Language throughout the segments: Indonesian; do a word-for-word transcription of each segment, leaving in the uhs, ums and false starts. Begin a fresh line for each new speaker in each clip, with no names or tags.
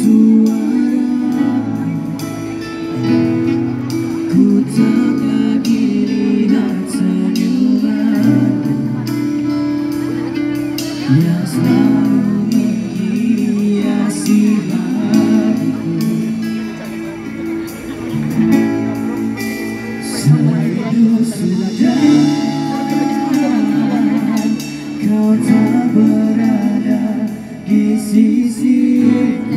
yang selalu menghiasi hatiku. Selalu sudah kau tak berada di sisiku,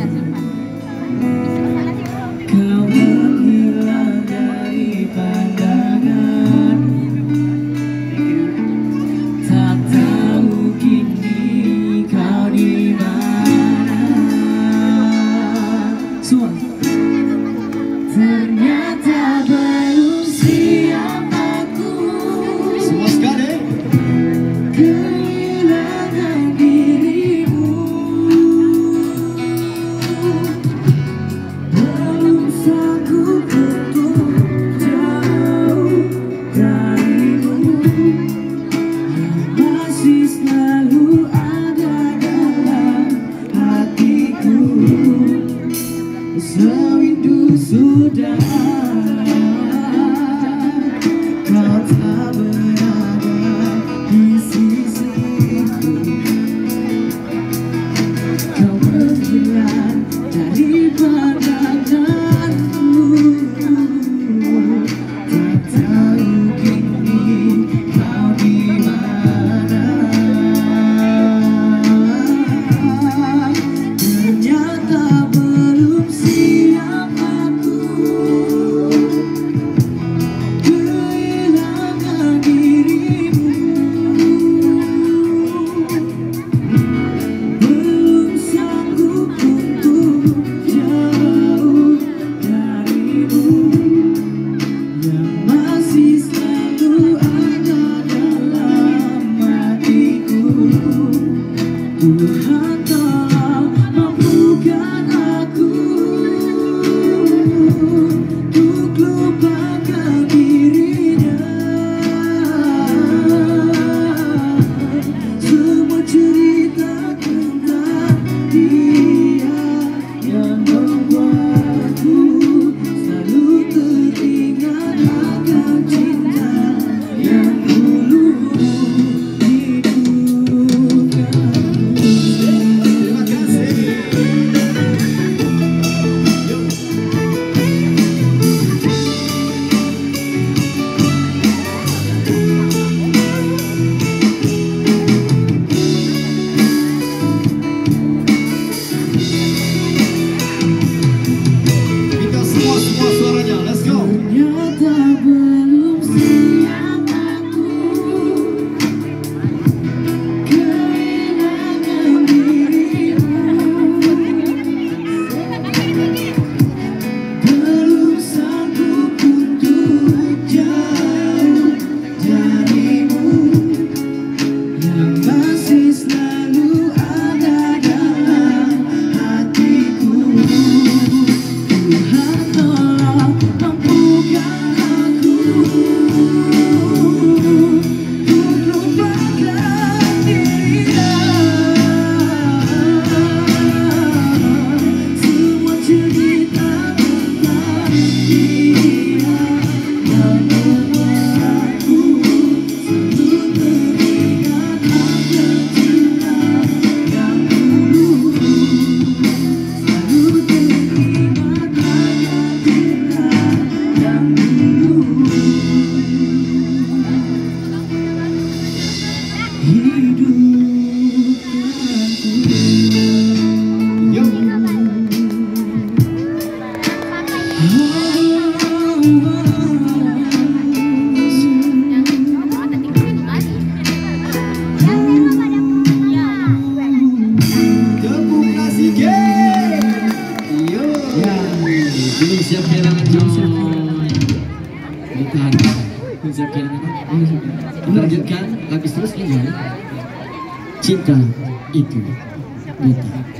kau menghilang dari pandangan. Tak tahu kini kau di mana. Semua. Ternyata belum siap aku. Semua sekali. Kehilangan dirimu. Belum sanggup untuk jauh darimu. Masih selalu ada dalam hatiku. Sewindu sudah kau tak berada di sisiku, kau menghilang dari pandanganku. Tak tahu kini kau di mana. Ternyata belum siap aku. Kehilangan dirimu. Belum sanggup untuk jauh darimu. Yang masih selalu ada dalam hatiku. Tuhan tolong mampukan aku untuk lupakan dirinya. Semua cerita tentang dia yang membuatku selalu teringat akan cinta yang dulu hidupkan. Terima kasih. Kita semua semua suaranya, let's go. Ternyata belum siap aku. Kehilangan dirimu. Belum sanggup untuk jauh darimu. Yang masih selalu ada dalam hatiku. Tuhan tolong mampukan aku untuk lupakan dirinya. Semua cerita tentang dia yang membuatku selalu teringat akan cinta yang dulu. Selalu teringat akan cinta yang dulu. Tepuk nasi geng. Yo. Ya, belum siap kehilangan John. Bukan. Belum siap kehilangan. Melanjutkan habis terus enjoy. Cinta itu buta.